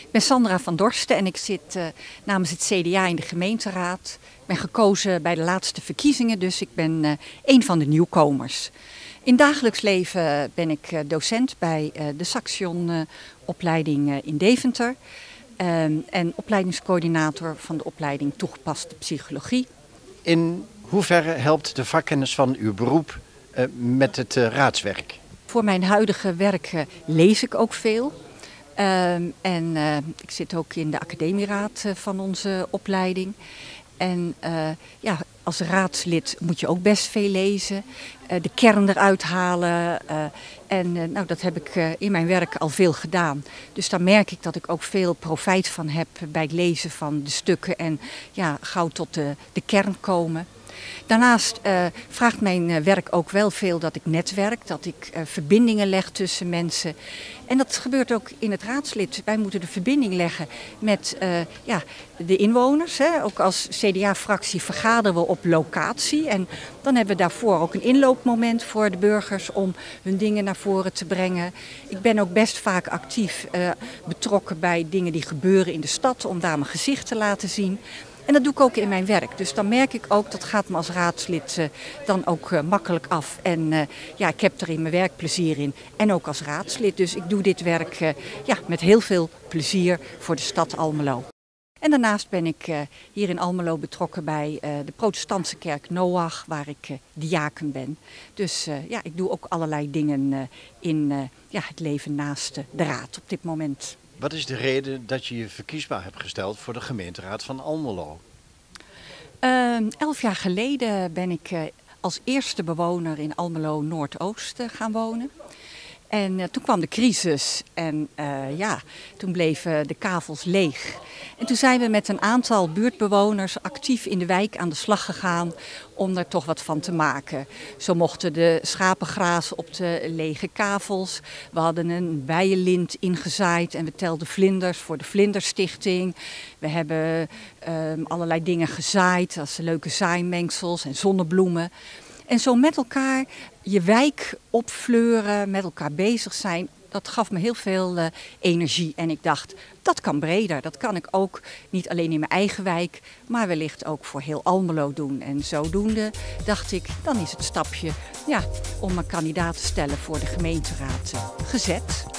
Ik ben Sandra van Dorsten en ik zit namens het CDA in de gemeenteraad. Ik ben gekozen bij de laatste verkiezingen, dus ik ben een van de nieuwkomers. In dagelijks leven ben ik docent bij de Saxion-opleiding in Deventer. En opleidingscoördinator van de opleiding toegepaste psychologie. In hoeverre helpt de vakkennis van uw beroep met het raadswerk? Voor mijn huidige werk lees ik ook veel. Ik zit ook in de academieraad van onze opleiding. En als raadslid moet je ook best veel lezen, de kern eruit halen. Dat heb ik in mijn werk al veel gedaan. Dus daar merk ik dat ik ook veel profijt van heb bij het lezen van de stukken en gauw tot de kern komen. Daarnaast vraagt mijn werk ook wel veel dat ik netwerk, dat ik verbindingen leg tussen mensen. En dat gebeurt ook in het raadslid. Wij moeten de verbinding leggen met de inwoners. Hè. Ook als CDA-fractie vergaderen we op locatie. En dan hebben we daarvoor ook een inloopmoment voor de burgers om hun dingen naar voren te brengen. Ik ben ook best vaak actief betrokken bij dingen die gebeuren in de stad, om daar mijn gezicht te laten zien. En dat doe ik ook in mijn werk. Dus dan merk ik ook, dat gaat me als raadslid dan ook makkelijk af. En ik heb er in mijn werk plezier in. En ook als raadslid. Dus ik doe dit werk met heel veel plezier voor de stad Almelo. En daarnaast ben ik hier in Almelo betrokken bij de protestantse kerk Noach, waar ik diaken ben. Dus ik doe ook allerlei dingen in het leven naast de raad op dit moment. Wat is de reden dat je je verkiesbaar hebt gesteld voor de gemeenteraad van Almelo? 11 jaar geleden ben ik als eerste bewoner in Almelo Noordoost gaan wonen. En toen kwam de crisis en toen bleven de kavels leeg. En toen zijn we met een aantal buurtbewoners actief in de wijk aan de slag gegaan om er toch wat van te maken. Zo mochten de schapen grazen op de lege kavels. We hadden een bijenlint ingezaaid en we telden vlinders voor de Vlinderstichting. We hebben allerlei dingen gezaaid, als leuke zaaimengsels en zonnebloemen. En zo met elkaar je wijk opfleuren, met elkaar bezig zijn, dat gaf me heel veel energie. En ik dacht, dat kan breder. Dat kan ik ook niet alleen in mijn eigen wijk, maar wellicht ook voor heel Almelo doen. En zodoende dacht ik, dan is het stapje om een kandidaat te stellen voor de gemeenteraad gezet.